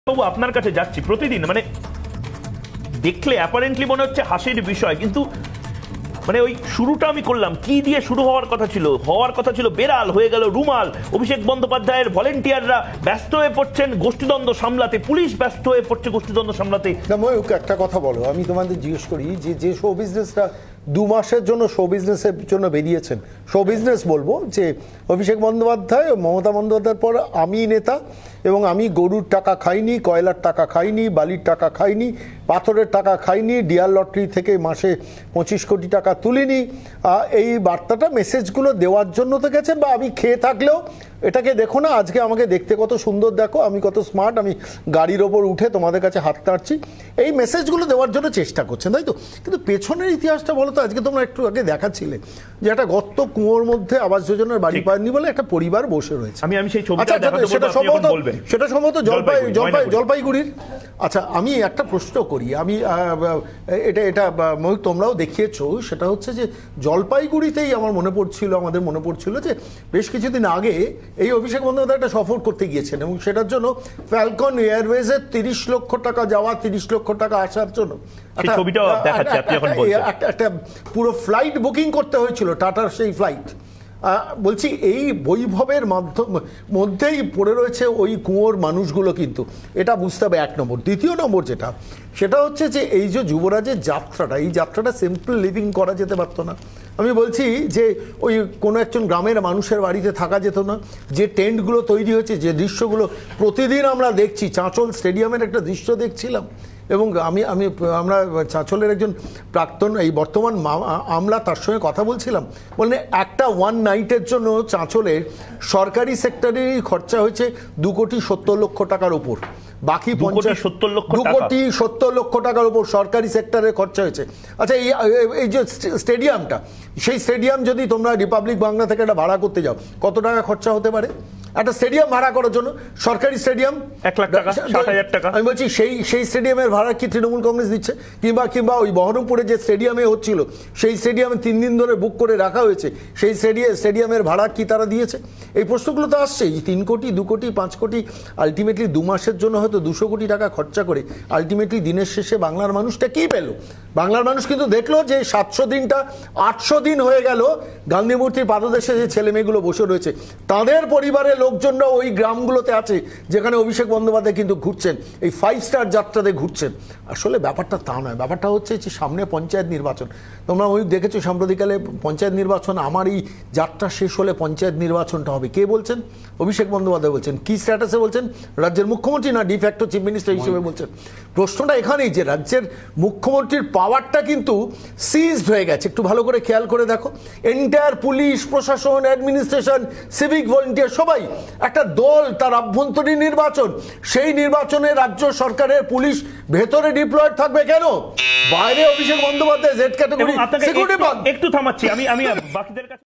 বাবু আপনার কাছে যাচ্ছি প্রতিদিন মানে দেখলে অ্যাপারেন্টলি মনে হচ্ছে হাসির বিষয়, কিন্তু মানে ওই শুরুটা আমি করলাম কি দিয়ে শুরু হওয়ার কথা ছিল বেড়াল হয়ে গেল রুমাল। অভিষেক বন্দ্যোপাধ্যায়ের ভলেন্টিয়াররা ব্যস্ত হয়ে পড়ছেন গোষ্ঠীদ্বন্দ্ব সামলাতে, পুলিশ ব্যস্ত হয়ে পড়ছে গোষ্ঠীদ্বন্দ্ব সামলাতে। একটা কথা বলো, আমি তোমাদের জিজ্ঞেস করি যে শো বিজনেসটা 2 মাসের জন্য শো বিজনেসের জন্য বেরিয়েছেন, শো বিজনেস বলবো যে অভিষেক বন্দ্যোপাধ্যায় মমতা বন্দ্যোপাধ্যায়ের পর আমি নেতা এবং আমি গরুর টাকা খাইনি, কয়লার টাকা খাইনি, বালির টাকা খাইনি, পাথরের টাকা খাইনি, ডিয়ার লটারি থেকে মাসে 25 কোটি টাকা তুলিনি, এই বার্তাটা মেসেজগুলো দেওয়ার জন্য তো গেছেন। বা আমি খেয়ে থাকলেও এটাকে দেখো না, আজকে আমাকে দেখতে কত সুন্দর দেখো, আমি কত স্মার্ট, আমি গাড়ির ওপর উঠে তোমাদের কাছে হাত নাড়ছি, এই মেসেজগুলো দেওয়ার জন্য চেষ্টা করছেন, তাই তো? কিন্তু পেছনের ইতিহাসটা বলো তো। আজকে তোমরা একটু আগে দেখাচ্ছিলে যে একটা গর্ত কুয়োর মধ্যে আবাস যোজনার বাড়ি পায়নি বলে একটা পরিবার বসে রয়েছে। আমি সেই ছবিটা সেটা সম্ভবত জলপাইগুড়ির। আচ্ছা, আমি একটা প্রশ্ন করি, আমি এটা তোমরাও দেখিয়েছো, সেটা হচ্ছে যে জলপাইগুড়িতেই আমাদের মনে পড়ছিল যে বেশ কিছুদিন আগে এই অভিষেক বন্দ্যোপাধ্যায় একটা সফর করতে গিয়েছেন এবং সেটার জন্য ফ্যালকন এয়ারওয়েজের 30 লক্ষ টাকা যাওয়া, 30 লক্ষ টাকা আসার জন্য একটা পুরো ফ্লাইট বুকিং করতে হয়েছিল, টাটার সেই ফ্লাইট। বলছি এই বৈভবের মধ্যেই পড়ে রয়েছে ওই কুয়োর মানুষগুলো, কিন্তু এটা বুঝতে হবে 1 নম্বর। দ্বিতীয় নম্বর সেটা হচ্ছে যে এই যে যুবরাজের যাত্রাটা, এই যাত্রাটা সিম্পল লিভিং করা যেতে পারতো না? আমি বলছি যে ওই কোনো একজন গ্রামের মানুষের বাড়িতে থাকা যেত না? যে টেন্টগুলো তৈরি হয়েছে, যে দৃশ্যগুলো প্রতিদিন আমরা দেখছি, চাঁচল স্টেডিয়ামের একটা দৃশ্য দেখছিলাম এবং আমরা চাঁচলের একজন প্রাক্তন এই বর্তমান আমলা, তার সঙ্গে কথা বলছিলাম, বললেন একটা 1 নাইটের জন্য চাঁচলে সরকারি সেক্টরেরই খরচা হয়েছে 2,70,00,000 টাকার উপর, বাকি 2,70,00,000 টাকার উপর সরকারি সেক্টরে খরচা হয়েছে। আচ্ছা, এই যে স্টেডিয়ামটা, সেই স্টেডিয়াম যদি তোমরা রিপাবলিক বাংলা থেকে একটা ভাড়া করতে যাও, কত টাকা খরচা হতে পারে একটা স্টেডিয়াম ভাড়া করার জন্য? সরকারি স্টেডিয়াম 1 লাখ টাকা, 60,000 টাকা। আমি বলছি সেই স্টেডিয়ামের ভাড়া কি তৃণমূল কংগ্রেস দিচ্ছে? কিংবা ওই বহরমপুরে যে স্টেডিয়ামে হচ্ছিল, সেই স্টেডিয়ামে 3 দিন ধরে বুক করে রাখা হয়েছে, সেই স্টেডিয়ামের ভাড়া কি তারা দিয়েছে? এই প্রশ্নগুলো তো আসছে। 3 কোটি, 2 কোটি, 5 কোটি, আলটিমেটলি 2 মাসের জন্য হয়তো 200 কোটি টাকা খরচা করে আলটিমেটলি দিনের শেষে বাংলার মানুষটা কি পেল? বাংলার মানুষ কিন্তু দেখলো যে 700 দিনটা 800 দিন হয়ে গেল গান্ধী মূর্তির পাদদেশে যে ছেলে মেয়েগুলো বসে রয়েছে, তাদের পরিবারের লোকজনরা ওই গ্রামগুলোতে আছে যেখানে অভিষেক বন্দ্যোপাধ্যায় কিন্তু ঘুরছেন, এই 5 স্টার যাত্রাতে ঘুরছেন। আসলে ব্যাপারটা তা নয়, ব্যাপারটা হচ্ছে যে সামনে পঞ্চায়েত নির্বাচন। তোমরা ওই দেখেছো সাম্প্রতিককালে পঞ্চায়েত নির্বাচন, আমার এই যাত্রা শেষ হলে পঞ্চায়েত নির্বাচনটা হবে। কে বলছেন? অভিষেক বন্দ্যোপাধ্যায় বলছেন। কি স্ট্যাটাসে বলছেন? রাজ্যের মুখ্যমন্ত্রী না ডিফ্যাক্টো চিফ মিনিস্টার হিসেবে বলছেন। প্রশ্নটা এখানেই যে রাজ্যের মুখ্যমন্ত্রীর পাওয়ারটা কিন্তু সিজড হয়ে গেছে। একটু ভালো করে খেয়াল করে দেখো, এন্টায়ার পুলিশ প্রশাসন, অ্যাডমিনিস্ট্রেশন, সিভিক ভলেন্টিয়ার সবাই একটা দল, তার আভ্যন্তরীণ নির্বাচন, সেই নির্বাচনে রাজ্য সরকারের পুলিশ ভেতরে ডিপ্লয়েড থাকবে কেন? বাইরে Abhishek Bandyopadhyay Z category security. একটু থামাচ্ছি আমি বাকিদের কাছে।